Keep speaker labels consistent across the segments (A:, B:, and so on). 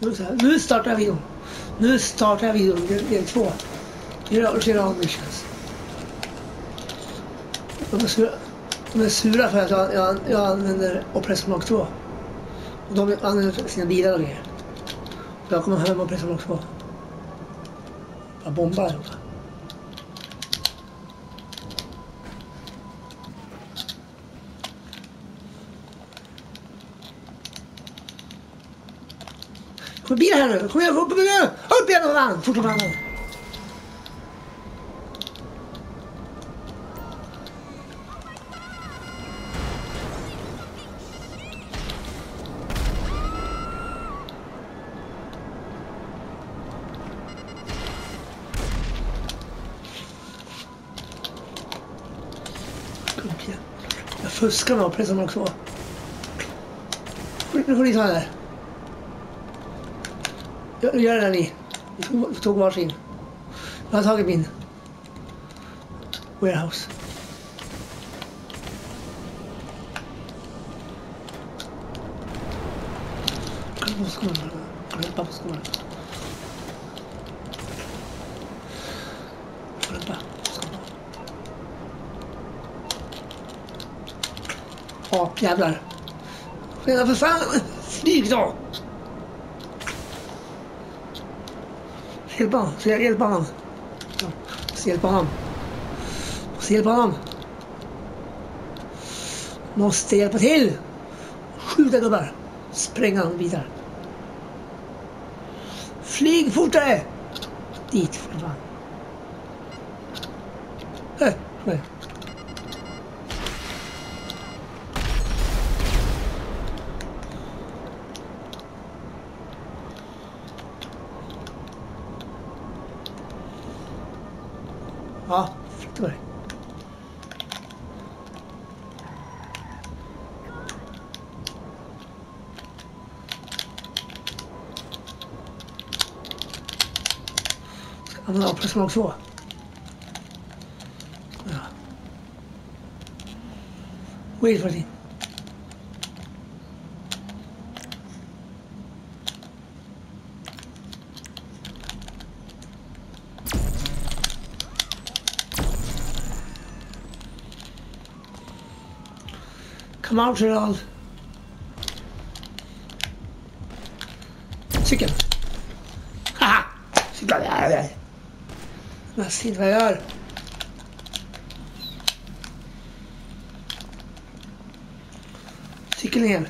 A: Nu startar videon. Nu startar jag videon. Del 2. Gerard Missions. De är sura för att jag använder Oppressor Mark 2. Och de använder sina bilar och grejer. Så jag kommer hem och Oppressor Mark 2. Jag bombar allihopa. Kom bil här nu! Kom igen! Upp igen och vann! Fort och vann! Jag fuskar med Oppressor Mark 2. Nu får ni ta det där. Gör det där ni. Vi tog varsin. Jag har tagit min warehouse. Hjälpa på skolan. Ja, jävlar. Redan för fan. Flyg då. Hjälpa honom. Måste hjälpa till. Skjuta gubbar. Spränga honom vidare. Flyg fortare. Dit för fan. Nej. Ja, flytta dig. Ska använda Oppressor Mark 2. Ja. Wait for it. Come out, Gerald. Cykel. Haha! Cykla där. Jag ser vad jag gör. Cykeln igen.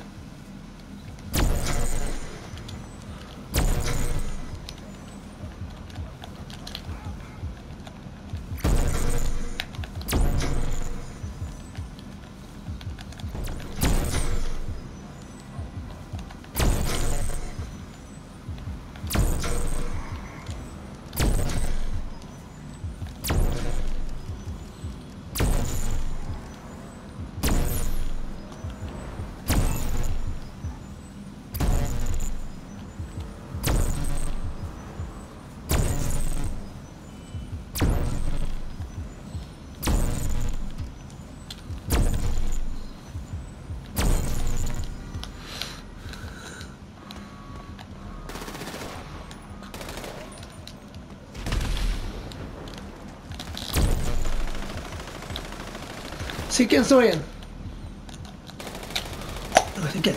A: Cykeln står igen. Cykeln.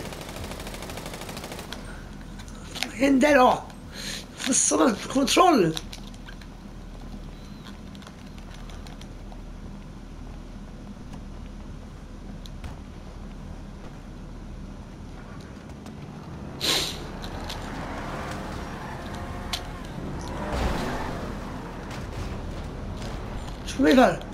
A: Vad händer då? För sån kontroll. Vad är det här?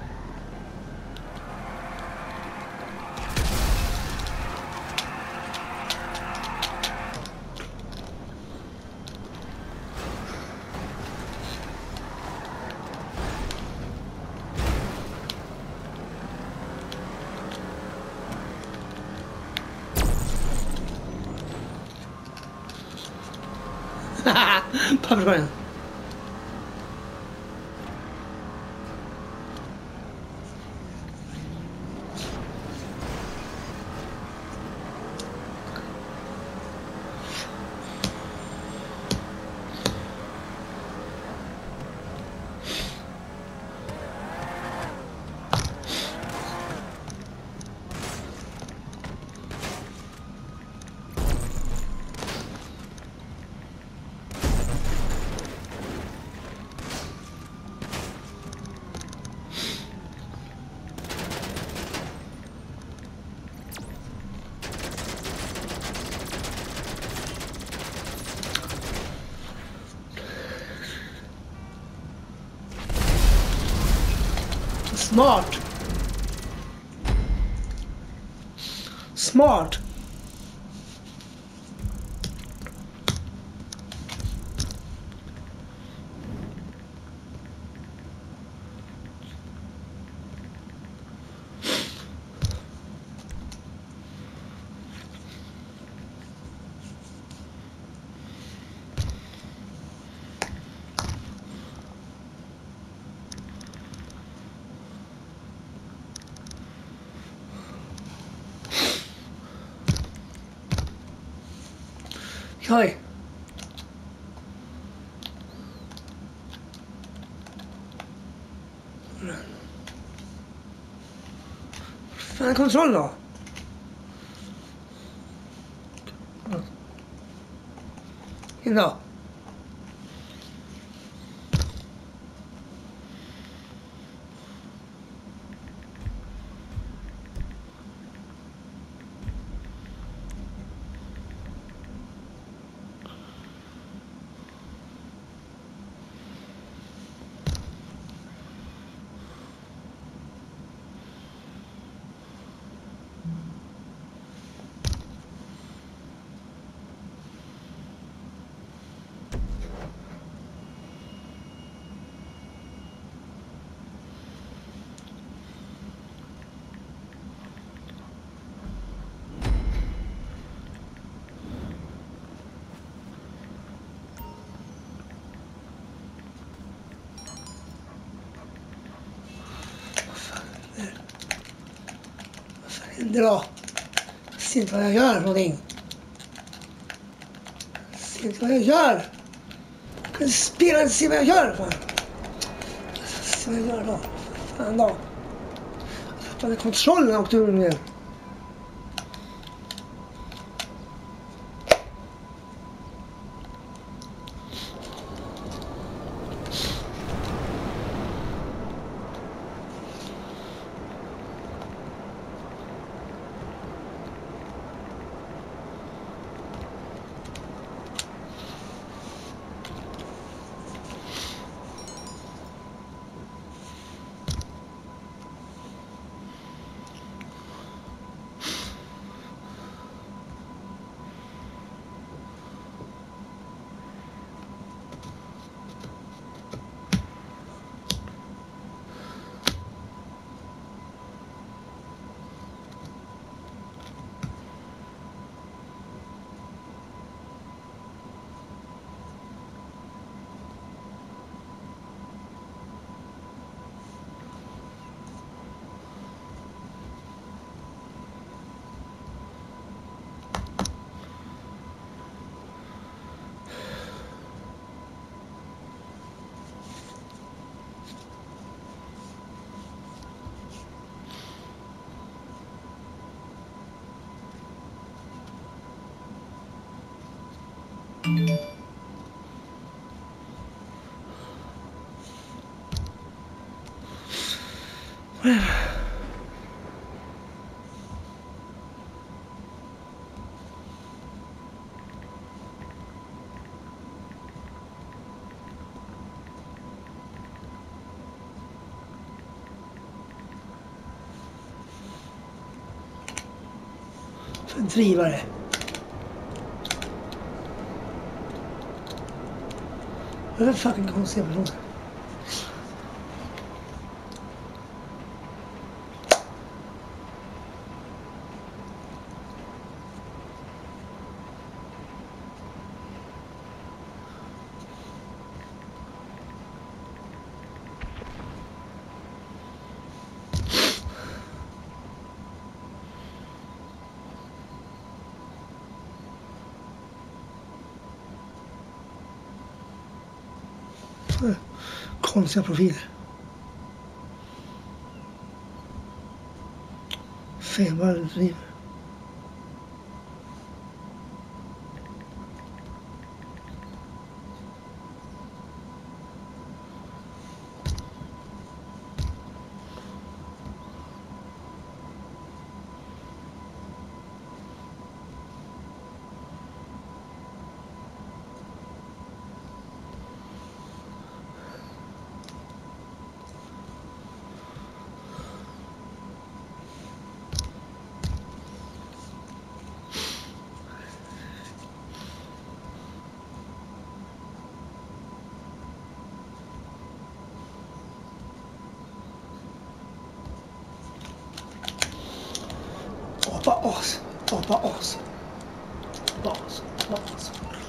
A: Papperskorgen. Smart. Smart. Oj. Fan kontroll då. In då. Bra. Ser inte vad jag gör någonting. Ser inte vad jag gör. Jag kan spela inte se vad jag gör. Fan. Se vad jag gör då. Fan då. Jag tappade kontrollen åkte ur nu. En drivare. Vad är det fucking konstiga personer? Konstiga profiler. Febare driv. as. Apa as. As. As.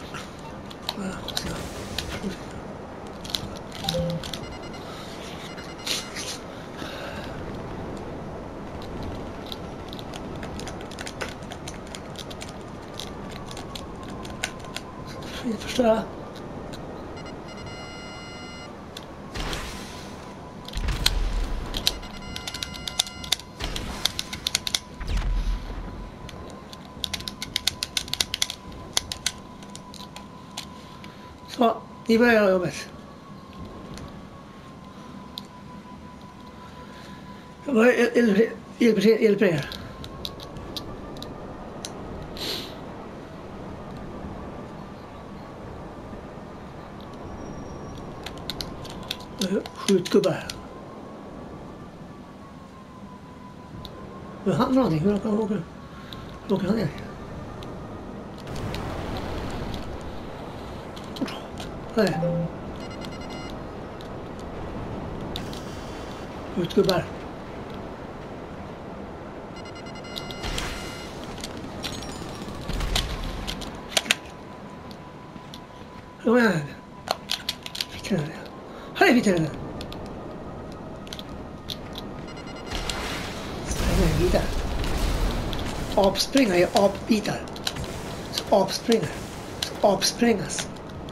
A: Förstöra. Så, ni börjar göra jobbet. Jag hjälper er. Skjutgubbar. Men han drar någonting. Hur åker han ner? Nej. Skjutgubbar. Kom igen. Fick den. Här är den. Springa vidare. Apspringa är apbitar. Så apspringa. Så apspringas.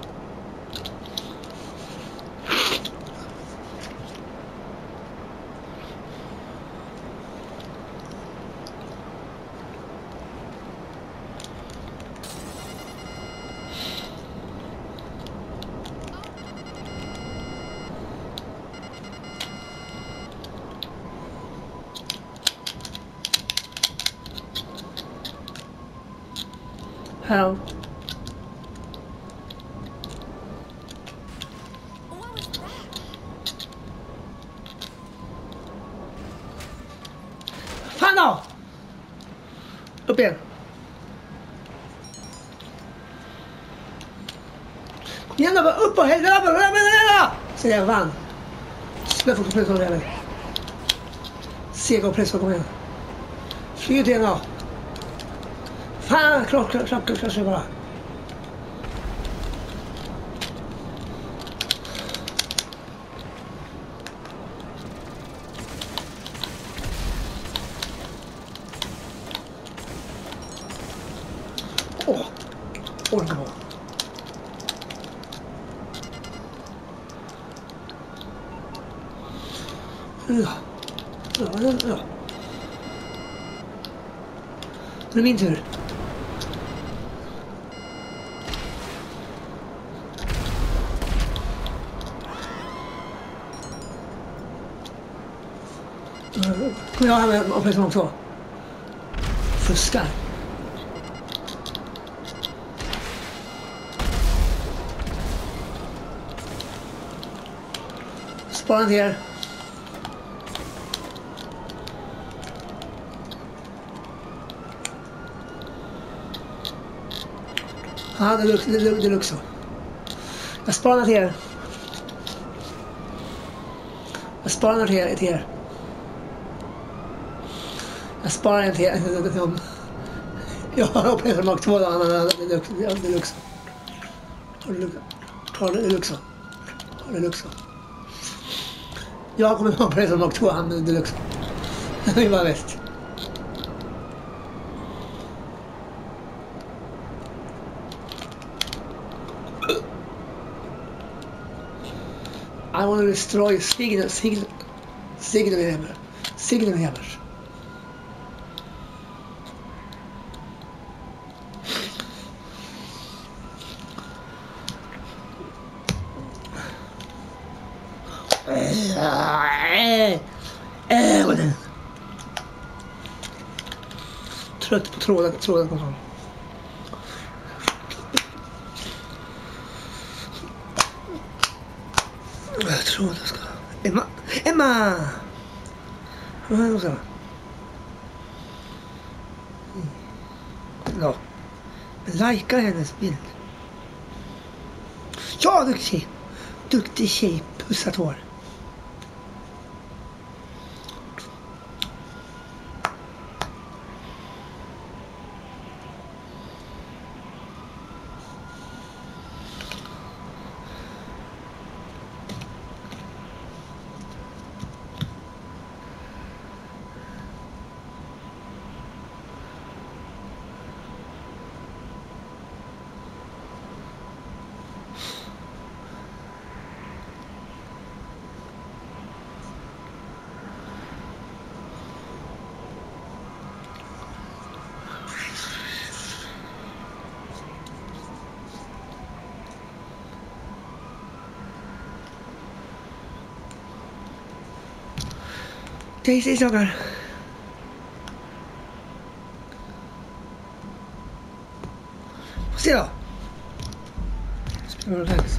A: Här. Fan då! Upp igen. Kom igen då, upp och helvete! Så jag vann. Släpp och press och det. Sega och press och kom igen. Flyg till då. Fan, klart bara. Orkar på. Ja. Det är min tur. Kommer jag här med operation också? Fuskar. Spara ner. Ja, det luktar så. Jag sparar till er. Jag sparar till er. Jag sparar en till er. Jag har opererat Mark 2 då. Deluxe. Ta det Deluxe. Jag kommer att operera Mark 2, han med Deluxe. Det var bäst. I want to destroy signal hammer. Trött på tråden kontroll. Jag tror att jag ska... Emma! Vad ska jag? Ja. Lajka hennes bild. Ja, duktig tjej. Pussat hår. Daisy saker. Får se då. Spelar det här.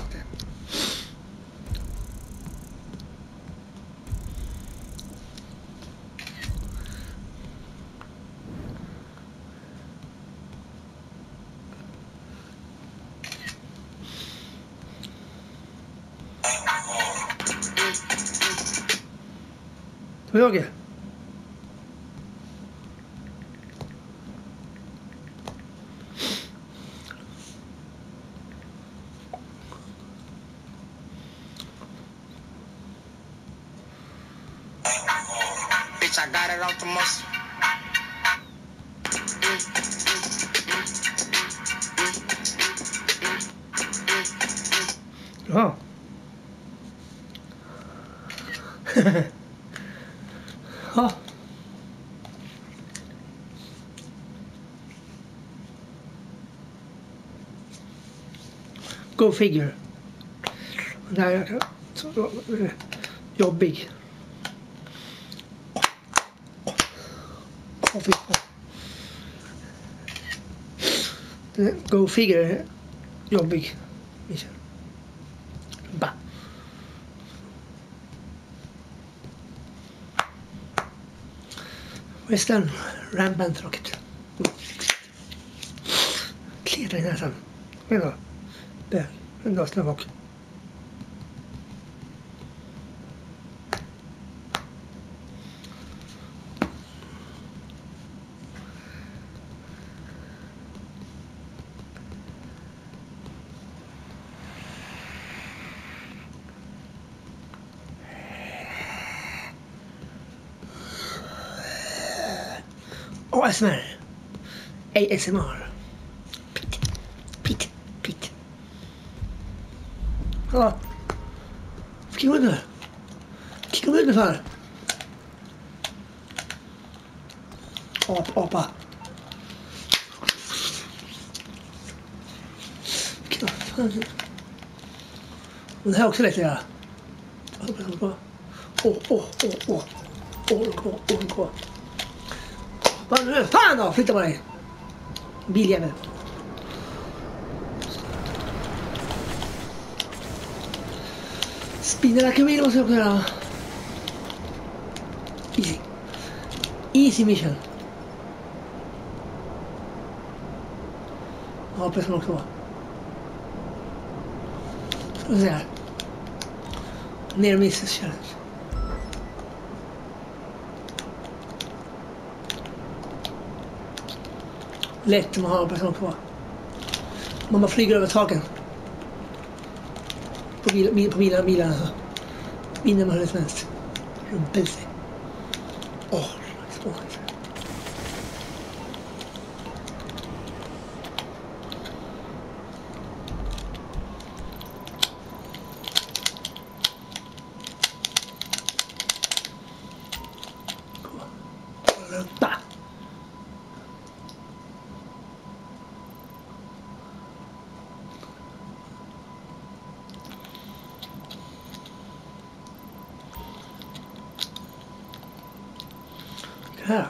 A: Vad jag är?
B: Bitch, I got it off the muscle.
A: Ja. Ja. Go figure. Där är så jobbig. Go figure jobbig. Ba. Western Rampant Rocket. Kliar i näsan. Men då. Där. En dag snabb bak. ASMR. ASMR. Pit. Ja. Kika ut där. Kika ut ungefär. Apa. Kika. Och det här är också lätt att göra. Åh. Vad nu? Fan då! Flytta på dig! Biljävel. Spinna kamil måste jag göra. Easy mission. Ja, press mark 2. Ska vi se här. Near misses challenge. Lätt om man har person kvar. Man bara flyger över taken. På bilarna alltså. Vinner man hur som helst. Rumpel sig. Åh, svårt. Rumpa. Här.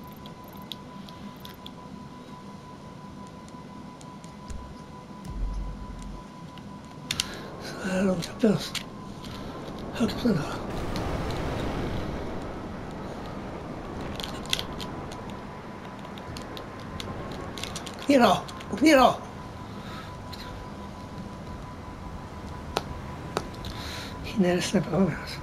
A: Så här långt upp oss. Högt på den här. Ner då! Hinner släppa av alltså.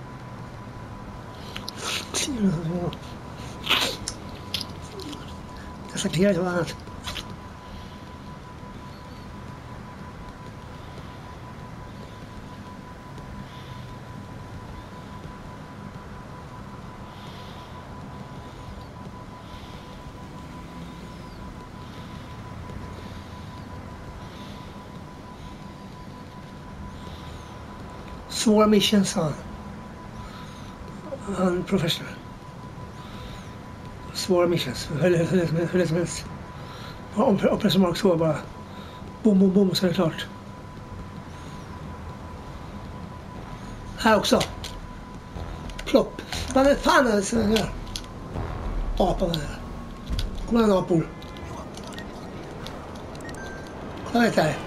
A: Jag ska klia det annat. Svåra missions, sa han. Han är professional. Svåra missions. Hur det som helst. Om pressar mark 2 bara bom så är det klart. Här också. Plopp. Vad är fan är det som gör? Apan här. Kommer en apor. Kolla vet här.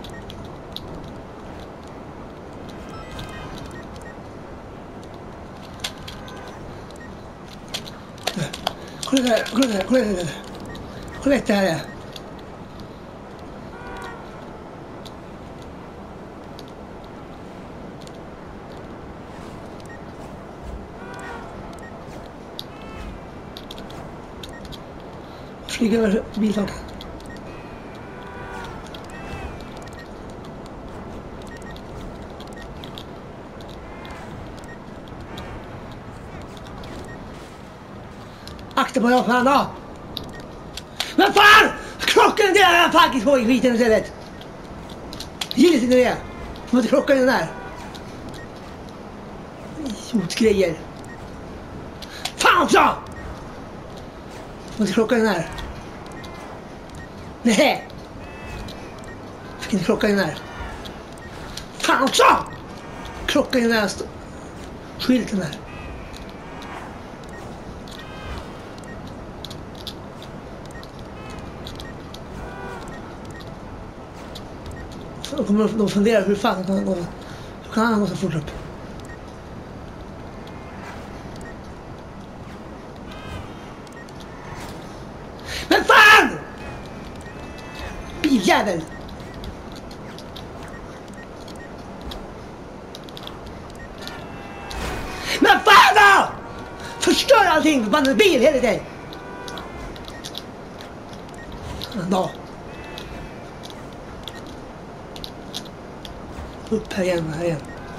A: Kolla där, kolla där, kolla där. Kolla det här. Flyger över biltaket. Akta på jag fan då! Men fan! Klockan är där packet på i skiten istället! Gillar inte det! Du får inte klockan den där! Idiotgrejer! Fan också! Du får inte klockan den där! Nej! Fick inte klockan den där! Fan också! Klockan den där skylten där! Då kommer de fundera hur fan kan han gå så fort upp. Men fan! Biljävel! Men fan då! Förstör allting! Man är bil hela tiden! Då. Upp här igen, här igen.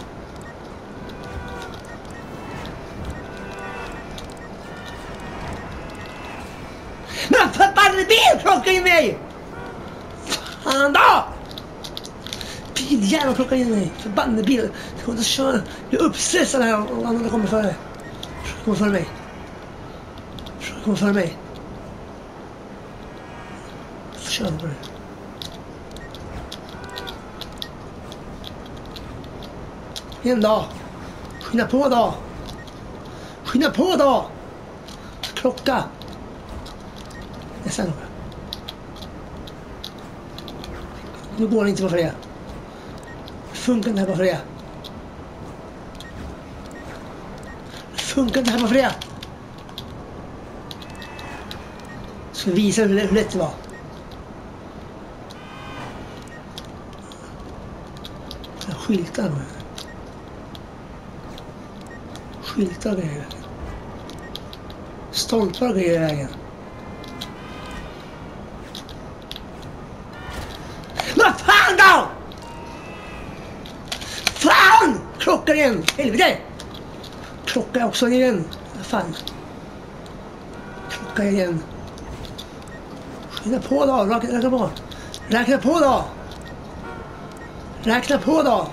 A: Men förbannade bil plockar in mig! Fan då! Biljävel plockar in mig. Förbannade bil. Jag kommer inte köra. Jag är uppstressad här och andra kommer före. Kommer före mig. Kommer före mig. Kör på det. En dag. Skynda på då. Skynda på då. Klocka. Nästan. Nu går det inte på för det. Det funkar inte här på för det. Det funkar inte här på för det. Ska visa hur lätt det var. Jag skyltar nu. Skyltar och grejer. Stolpar och grejer i vägen. Vad fan då? Fan! Klockan igen! Helvete! Klockan också igen. Vad fan? Klockan igen. Skynda på då. Räkna på. Räkna på då. Räkna på då.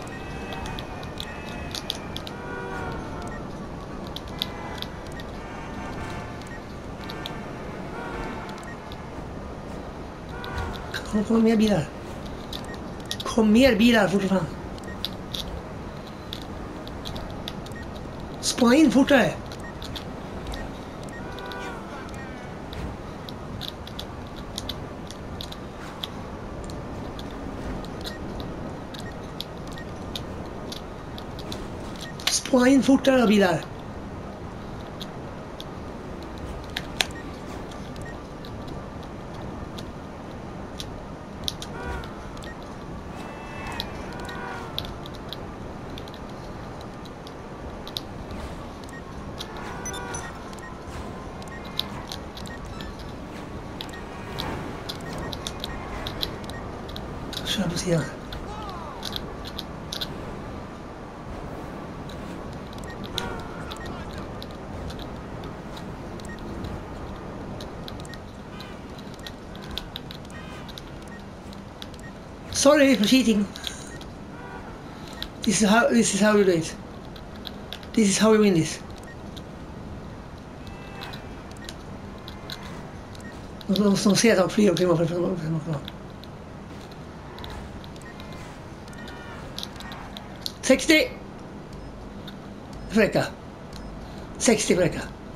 A: Kom mer bilar. Kom mer bilar fort fan. Spana in fortare. Spana in fortare bilar. Kör på sidan. Sorry for cheating. This is how you do it. This is how you win this. De ser att de flyger omkring för att 60. Det får räcka. 60 får räcka.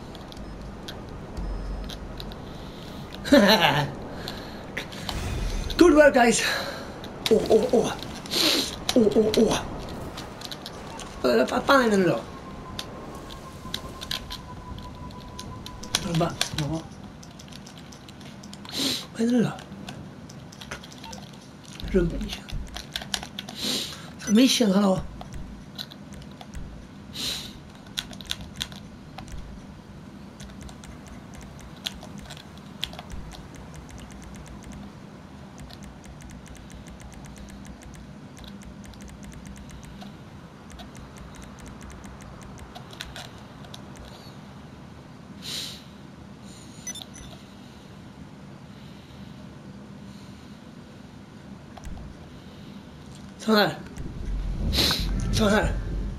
A: Good work guys. Åh. Vad fan är det nu då? Bara, ja. Vad är det nu då? Rumpmission. Mission, hallå. Så här. Så här.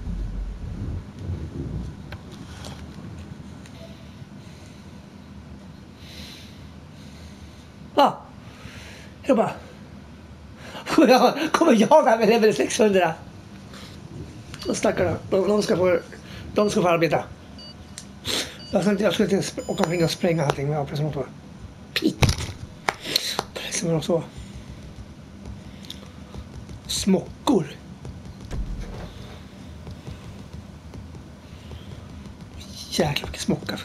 A: Ja. Jag bara. Kommer jag här med level 600? Så stackarna. De ska få arbeta. Jag skulle inte åka omkring och spränga allting med pressmotor. Pressmotor också. Smockor. Jäklar vilka smockar.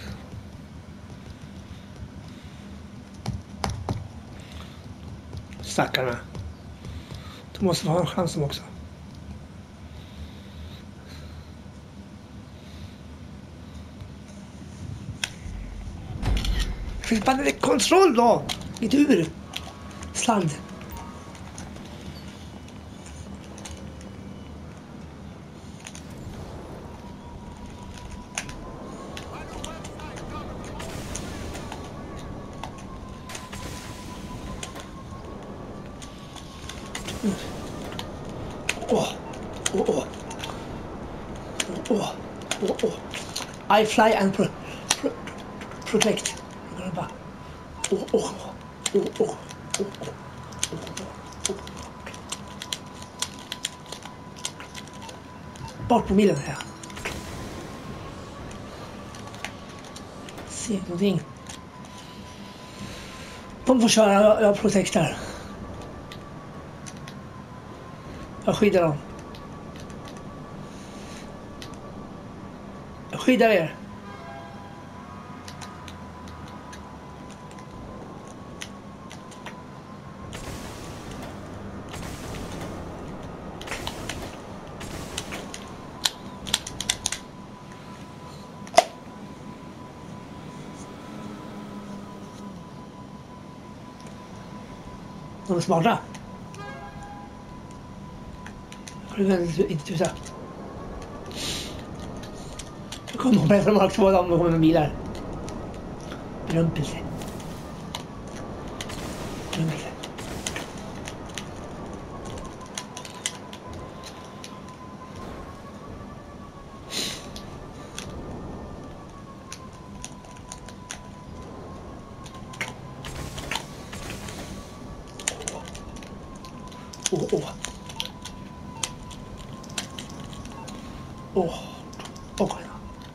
A: Stackarna. Du måste få en chans också. Finns bara lite kontroll då. Inte ur. Sladd. I fly and protect. Bort på bilen här. Se någonting. De får köra, jag protektar. Jag skyddar dem. Jag skyddar er. De är smarta. Det är väldigt intressant. Jag kommer hoppa från mark 2 om de kommer med bilar. Rumpelse. Rumpelse. Okay.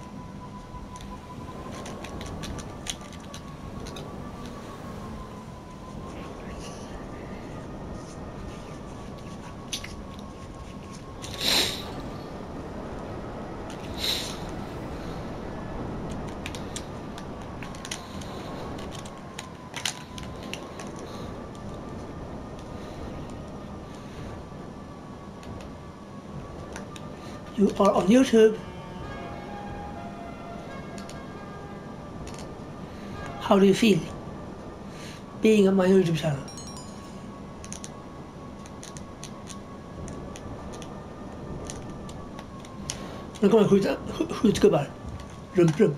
A: You are on YouTube. How do you feel being on my YouTube channel? Nu kommer jag skjutgubbar. Rump.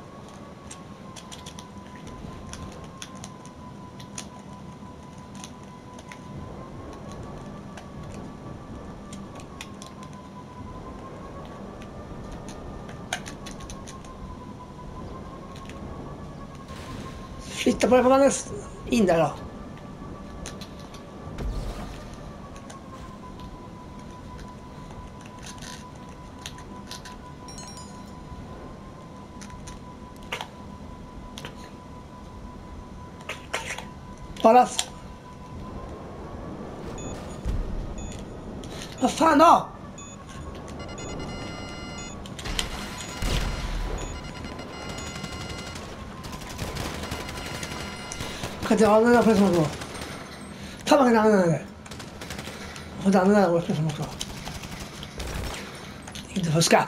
A: Flytta på det, man in där då. Balas. Vad fan då? Jag kan inte använda pressar också. Ta man kan använda det. Jag får inte använda det pressar också. Inte fuska.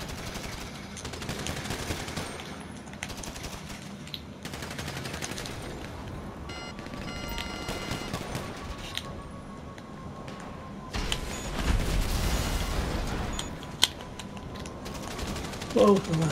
A: Oh, man.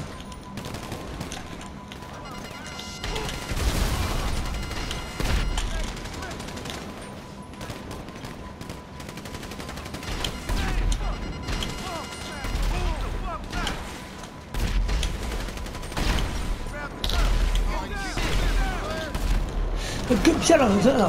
A: Gubbkärran som säger då.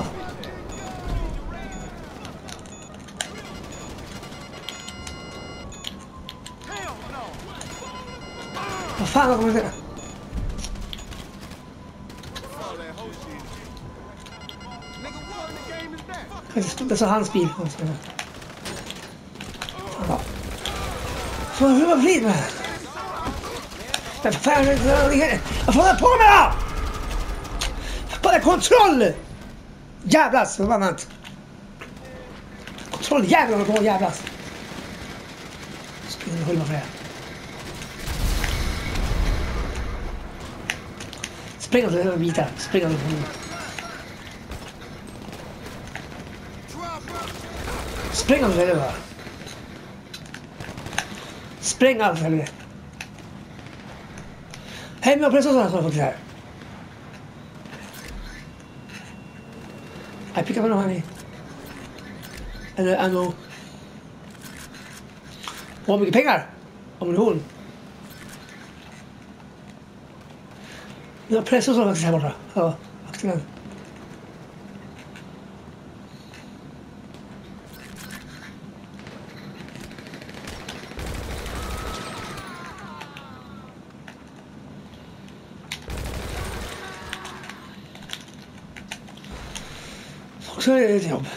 A: Vad fan har kommit det? Det är hans bil. Hur var frid med? Vad fan är på med då? Bara kontroll! Jävlas, vad var det? Kontroll, jävlar, vad jävlas. Ska jag hålla för det? Spring över den vita, spring över den. Spring över den, va? Spring över den. Hej, men precis så har jag fått det här. Jag pickar på någon här. Eller ammo. Vad mycket pengar? Ammunition. Jag har pressor som faktiskt här borta. Ja, aktiven. Så är det ett jobb.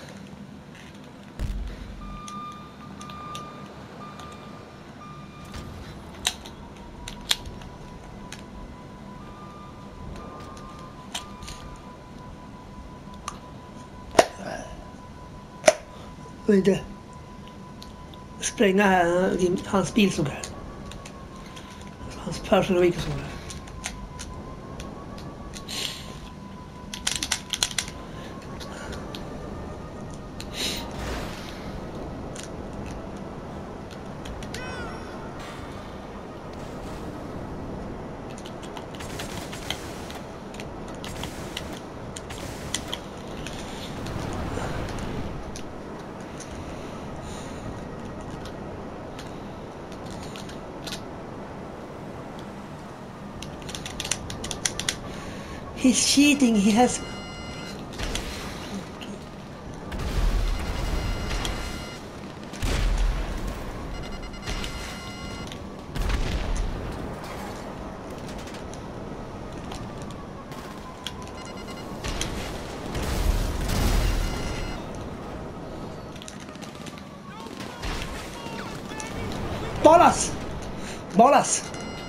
A: Och inte spränga hans bil som här. Hans personal vehicle som här. He's cheating, he has... Bolas! Bolas!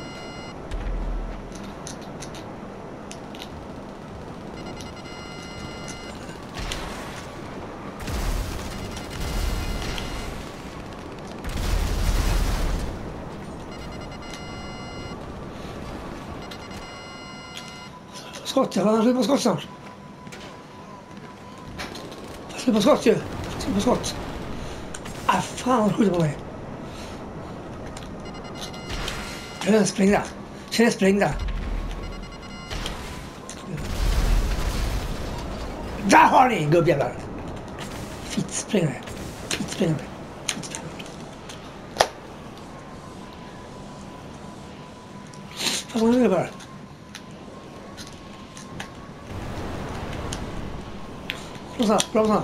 A: Skott, jag har slut på skott snart. Slut på skott ju. Slut på skott. Ah, fan vad skjuter på mig. Jag är sprängda. Känner sprängda. Där har ni gubbjävlar. Fittsprängare. Fittsprängare. Fan vad är det bara? Bromsa.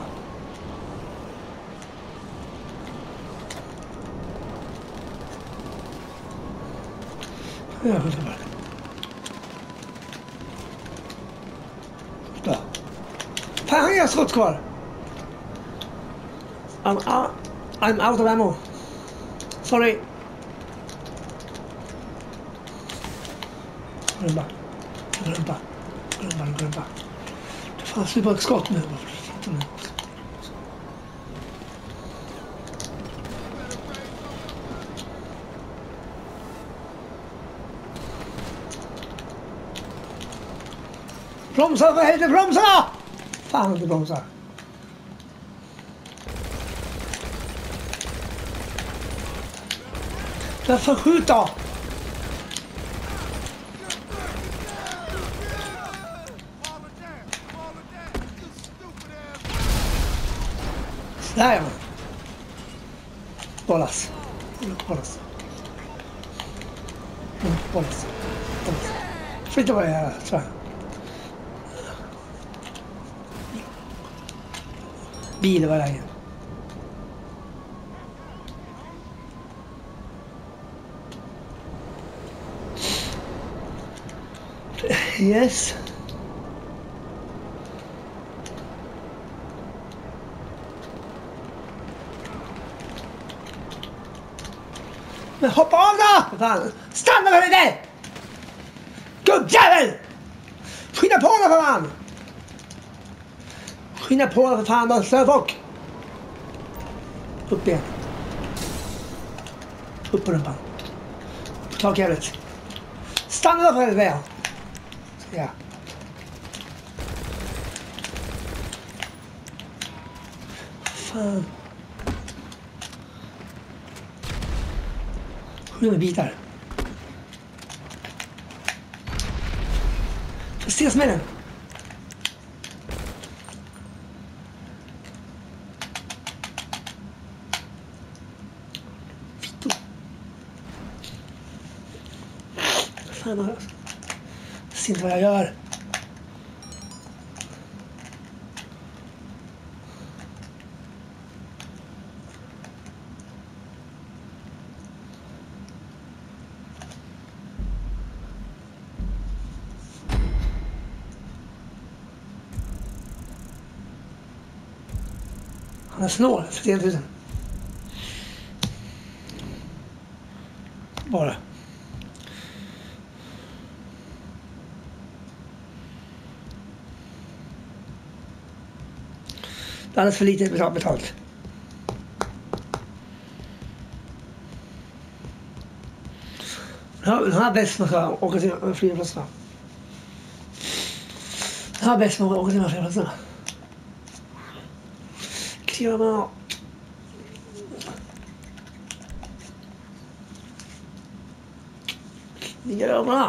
A: Ja, skjuter bara. Där. Inga skott kvar. I'm out of ammo. Sorry. Glömma. Det fanns ju bara ett skott nu. Bromsa, vad heter bromsa? Fan inte bromsa. Jag får skjuta. Där är man. Bollas. Flytta vad jag gör, tror jag. Bil var det. Yes. Men hoppa av då! Fan. Stanna för det! Gubbjävel! Skynda på då för fan! Skynda på då för fan då, slöfolk! Upp igen. Upp på rumpan. På takjävlet. Stanna då för det! Ja. Fan. Skjuna bitar. Får ses med den. Fitto. Fan, jag ser inte vad jag gör. Han är snål, 31 000. Bara. Det är alldeles för lite betalt. Den här bäst man ska åka till flygplatserna. Den här bäst man ska åka till flygplatserna. Kliva. Ligger ögonen.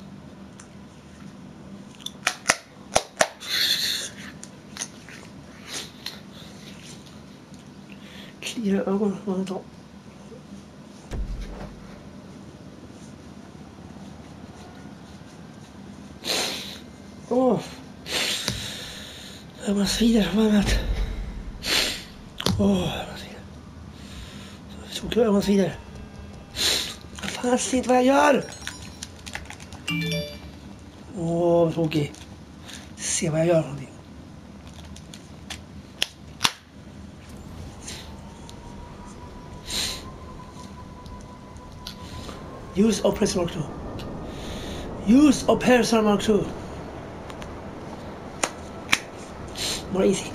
A: Kliva ögonen. Åh. Jag bara svider som annat. Åh, så klör man svider. Jag fan ser inte vad jag gör. Åh, tråkig. Se vad jag gör någonting. Use oppressor mark 2. Use oppressor mark 2. More easy.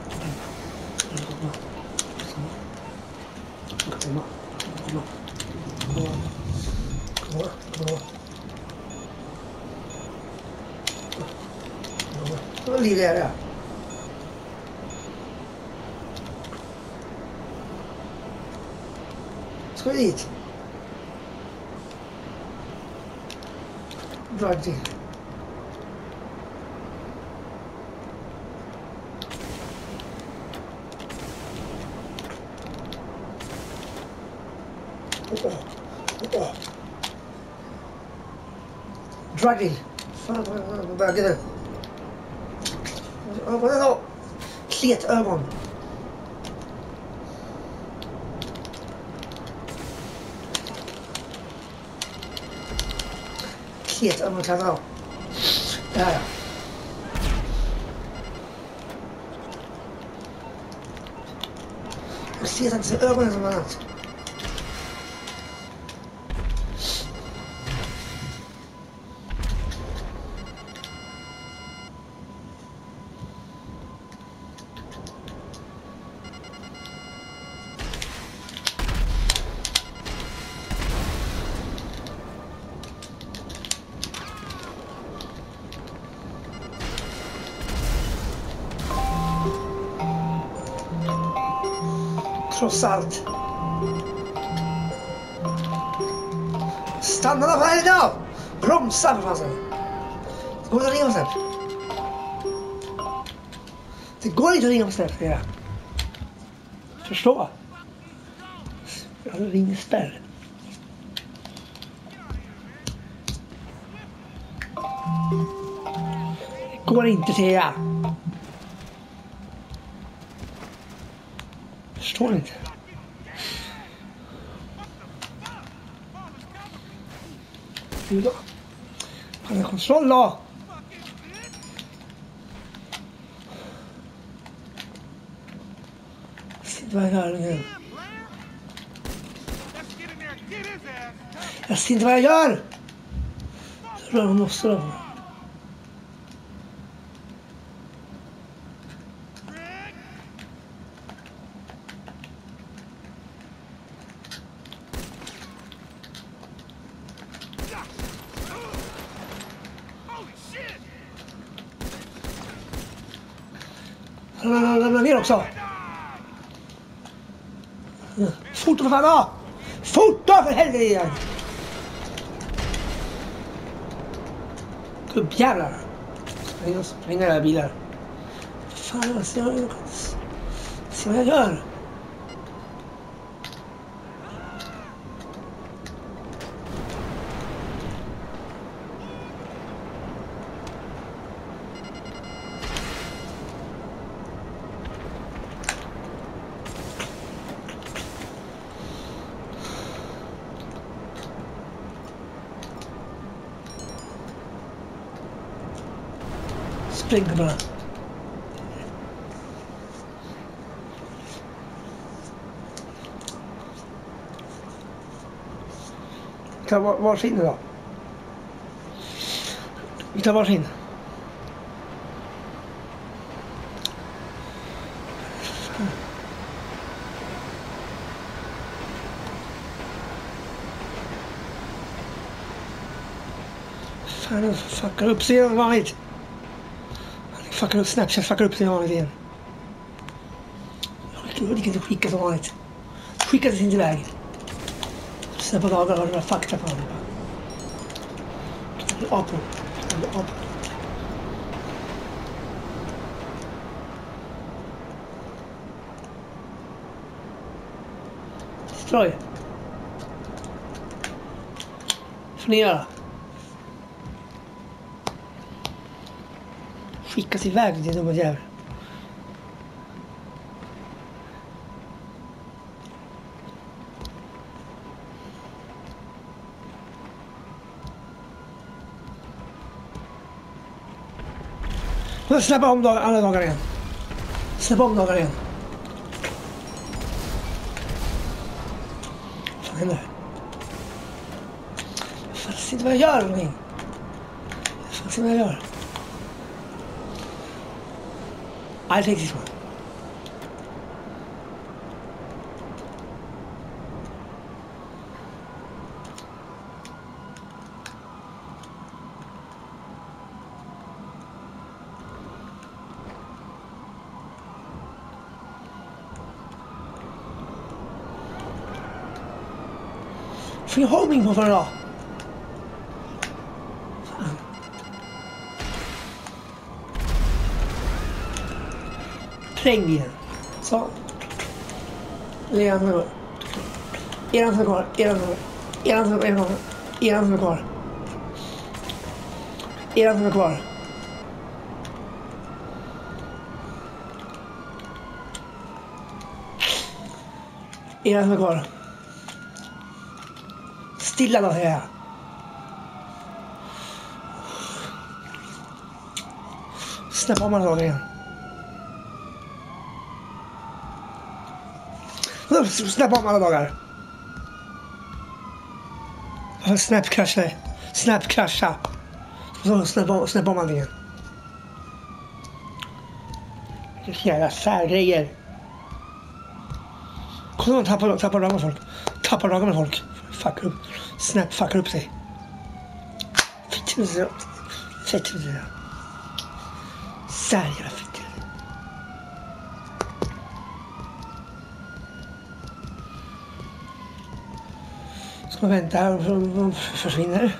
A: Come on. Vad blir det här? Ska vi dit? Drag till. Drag till. Fan, vad böger det? Ögonen då! Kletögon! Kletögon klarar av. Där ja. Jag ser faktiskt ögonen som annat. Trots allt. Stanna då här idag! Bromsa för fan sen. Det går inte att ringa på snäpp. Det går inte att ringa på snäpp. Förstå. Jag ringer spärr. Det går inte till jag. Förstår inte. Nu då. Han har kontroll då. Vad jag gör nu. Jag ser inte vad jag gör. Så rör måste då. Lämna ner också. Fort för fan då! Fort då för helvete! Gubbjävlar. Springa där bilar. Fan, jag ser vad jag gör. Spring bara. Vi tar varsin då. Vi tar varsin. Fan, jag fuckar upp sig vanligt. Fuckar upp Snapchat, fuckar upp sig vanligt igen. Jag kan inte skicka som vanligt. Skicka det inte iväg. Sen på dagar har du bara fakta på honom. Apor. Destroy. Förnera. Skickas iväg till dumma jävel. Släppa om alla dagar igen. Släppa om dagar igen. Vad händer? Jag fattar inte vad jag gör någonting. Jag fattar inte vad jag gör. I'll take this one. Får jag homing på för idag? Fan. Präng igen. Så. Eran som är kvar. Eran som är kvar. Eran som är kvar. Eran som är kvar. Eran som är kvar. Eran som är kvar. Eran som är kvar. Stilla då, säger jag. Släpp om alla dagar igen. Snap om alla dagar. Snap crasha. Snap crasha. Snap om allting. Jävla färggrejer. Kolla, tappar dagar med folk. Tappar dagar med folk. Fuckar upp. Snap fuckar upp sig. Fett. Så här jävla fett. Ska vänta här och försvinner.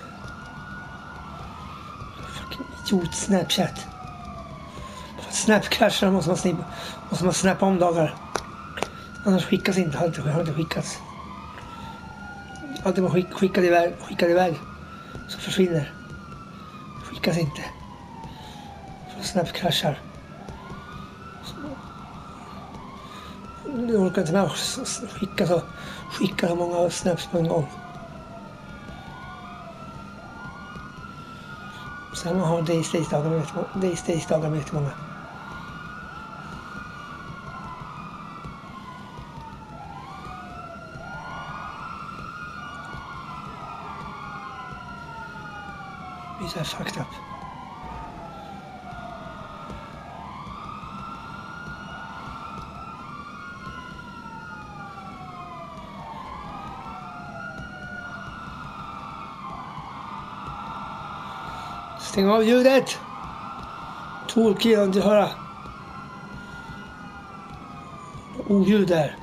A: Fucking idiot Snapchat. Snap-crashar måste man snappa om dagar. Annars skickas inte. Har inte skickats. Alltid man skickar iväg. Så försvinner. Skickas inte. Snap-crashar. Nu orkar inte med att skicka så många snaps på en gång. Sen man har days-dagar med jättemånga. Det är så här fucked up. Stäng av ljudet! Tolkien, inte höra. Oljud där.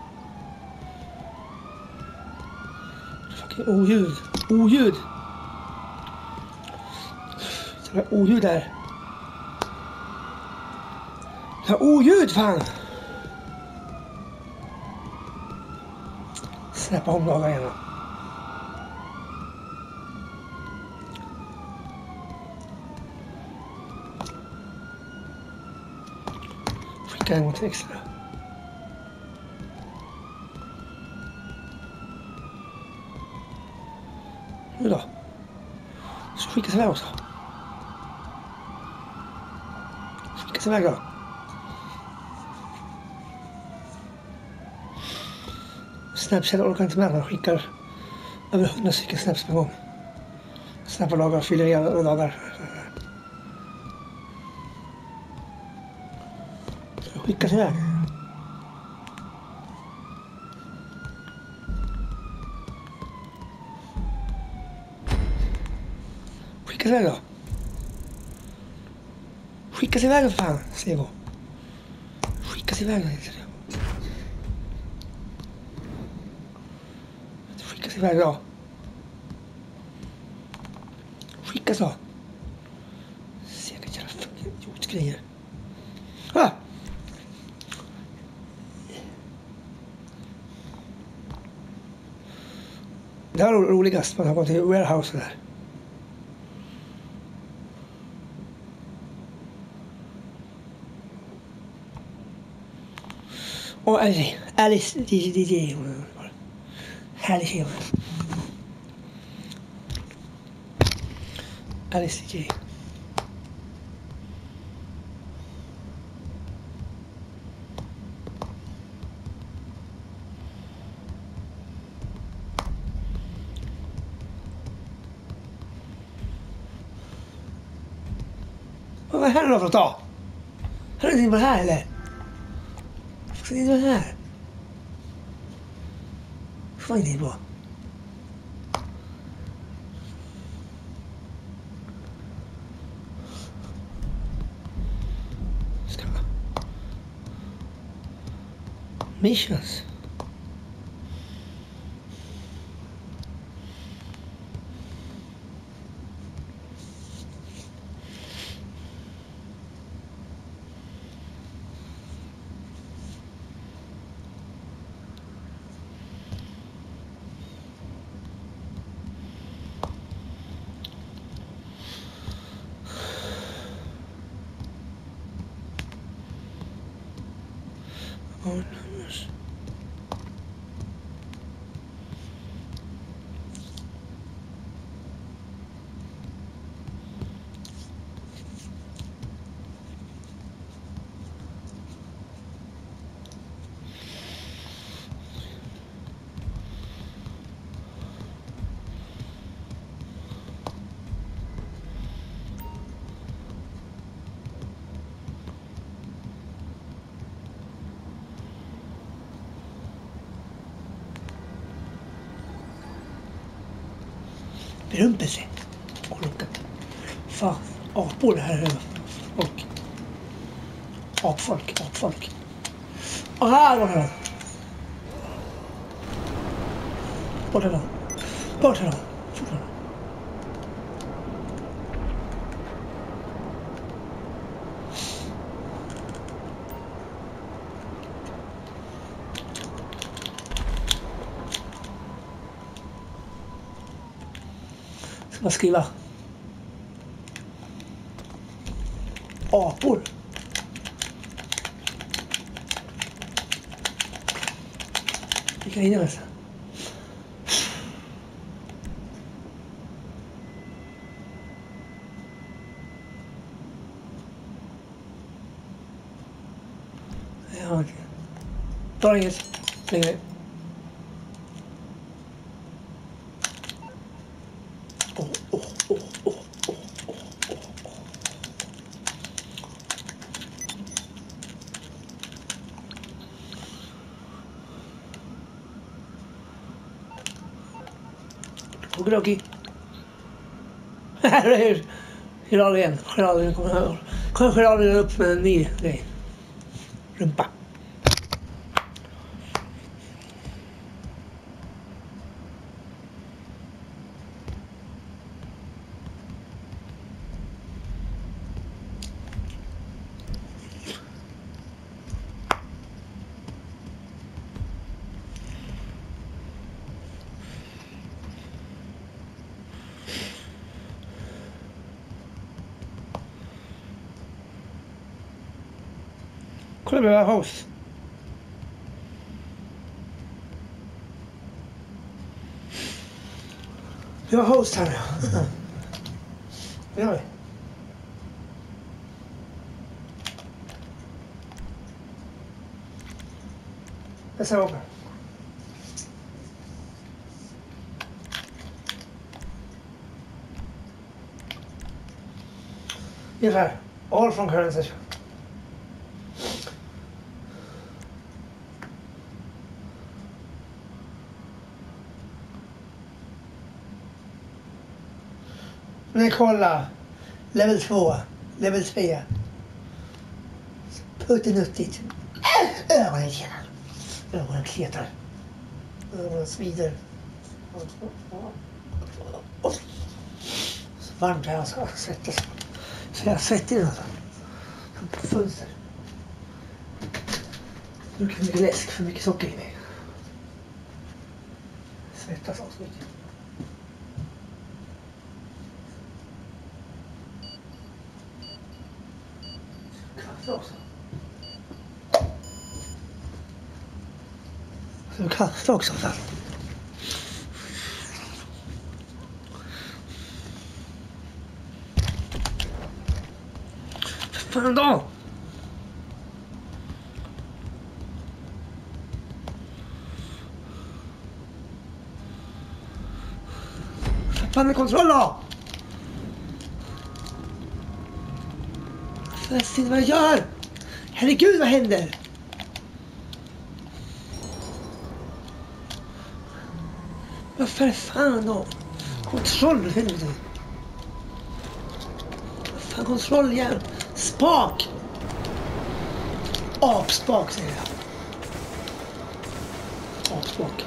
A: Fucking oljud. Oljud! Det var oljud där. Det var oljud, fan! Släppa om dagar igen. Skicka en gång till extra. Nu då. Så skickas iväg också. Skickas iväg då. Snapchat orkar inte med. Man skickar över 100 stycken snaps per gång. Snappar dagar, fyller i alla dagar. Skickas iväg. Skickas iväg då. Skickas iväg då, fan, säger jag. Skickas iväg då. Skickas iväg då. Skickas då. Säkert jävla fucking idiotgrejer. Ah! Det här var roligast. Man har gått till warehouse där. Och Alice DJ. Härlig tjej. Alice DJ. Vad är det här då för att ta? Har du inte på här eller? Vad ska ni göra här? Vad är det på? Ska missions. Oh, Rumpelse. Fan, apor här över. Folk. Apfolk. Och här var det. Bort härifrån. Fortfarande. Ska man skriva? Apor. Vilka är det? Ja, okej. Ta inget. Längre. Okidoki. Här är Geraldien. Geraldien kommer Geraldien upp med en ny grej. Rumpa. Kolla med det här hus. Vi har host här. Det gör vi. Jag ser upp. Ungefär. All from current session. Men kolla. Level 2. Level 3. Puttinuttigt. Ögonen tjänar. Ögonen kletar. Ögonen svider. Så varmt här. Så svettas. Så jag svettig nu. Som på fönster. Druckit för mycket läsk. För mycket socker i mig. Svettas så mycket. Också. Så kaffe också. Fan då! Fan med kontroll då! Jag ser vad jag gör! Herregud, vad händer? Vad för fan då? Kontroll, helvete. Vad fan, kontroll igen. Spak! Apspak, säger jag. Apspak.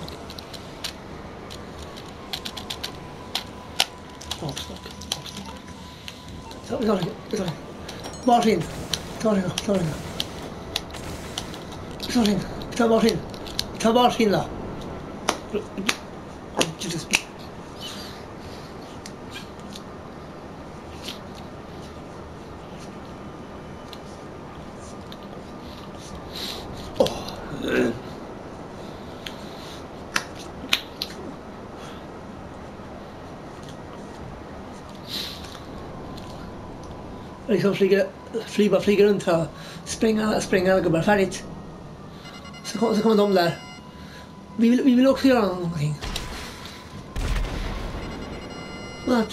A: Vi tar det. Varsin. Ta varsin då. Liksom flyger runt för att spränga gubbar färdigt. Så kommer de där. Vi vill också göra någonting. What?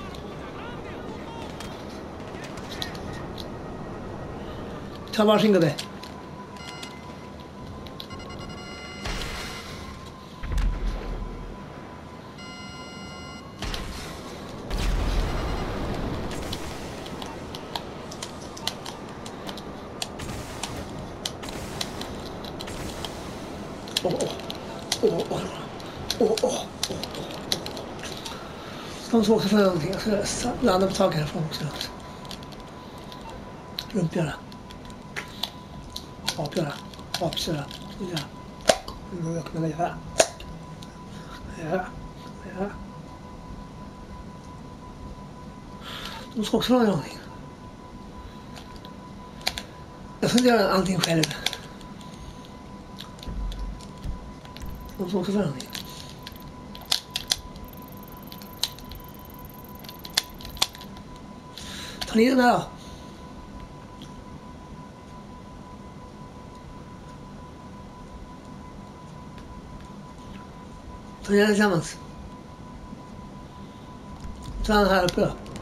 A: Ta varsin gubbe. De ska också få någonting. Jag ska landa på taket härifrån också. Rumpgöra. Apgöra. Apgöra. Nu jag kan göra. Ja. De ska också få någonting. Jag ska inte göra allting själv. De ska också få någonting. Ta ner den här då. Ta ner den tillsammans. Ta den här uppe då.